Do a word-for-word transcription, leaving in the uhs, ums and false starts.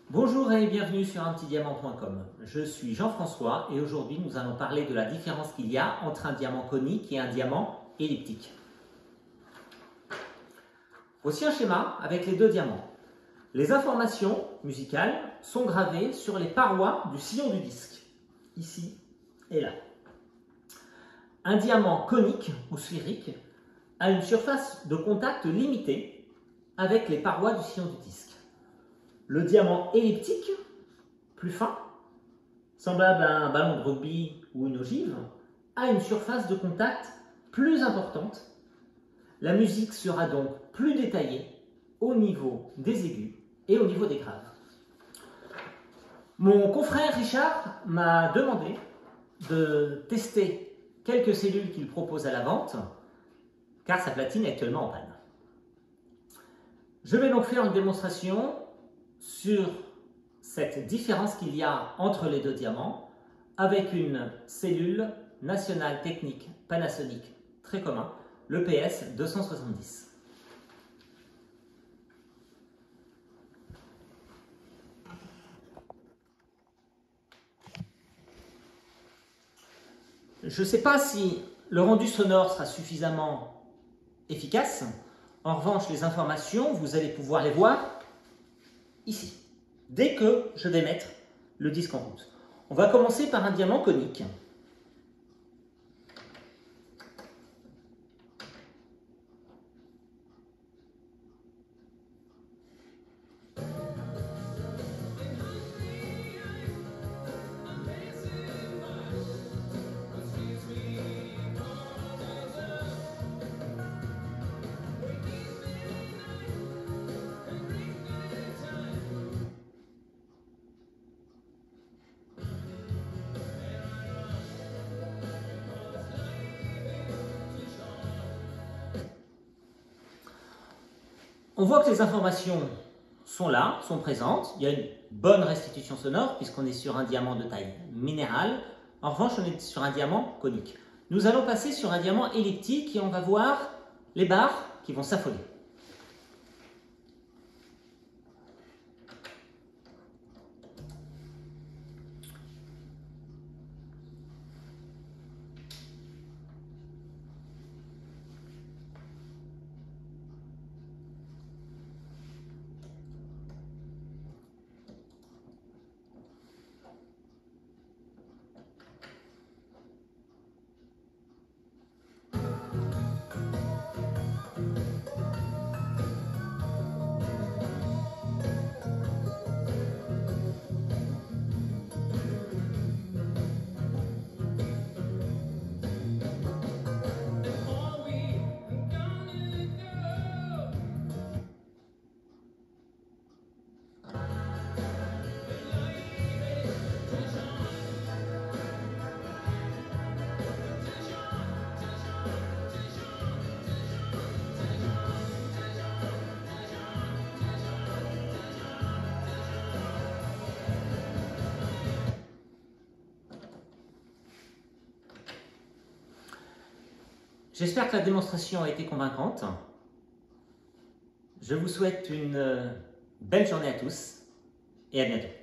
Bonjour et bienvenue sur un petit diamant point com. Je suis Jean-François et aujourd'hui nous allons parler de la différence qu'il y a entre un diamant conique et un diamant elliptique. Voici un schéma avec les deux diamants. Les informations musicales sont gravées sur les parois du sillon du disque, ici et là. Un diamant conique ou sphérique a une surface de contact limitée avec les parois du sillon du disque. Le diamant elliptique, plus fin, semblable à un ballon de rugby ou une ogive, a une surface de contact plus importante. La musique sera donc plus détaillée au niveau des aigus et au niveau des graves. Mon confrère Richard m'a demandé de tester quelques cellules qu'il propose à la vente, car sa platine est actuellement en panne. Je vais donc faire une démonstration sur cette différence qu'il y a entre les deux diamants avec une cellule nationale technique Panasonic très commun, le P S deux cent soixante-dix. Je ne sais pas si le rendu sonore sera suffisamment efficace. En revanche, les informations, vous allez pouvoir les voir ici, dès que je vais mettre le disque en route. On va commencer par un diamant conique. On voit que les informations sont là, sont présentes. Il y a une bonne restitution sonore puisqu'on est sur un diamant de taille minérale. En revanche, on est sur un diamant conique. Nous allons passer sur un diamant elliptique et on va voir les barres qui vont s'affoler. J'espère que la démonstration a été convaincante. Je vous souhaite une belle journée à tous et à bientôt.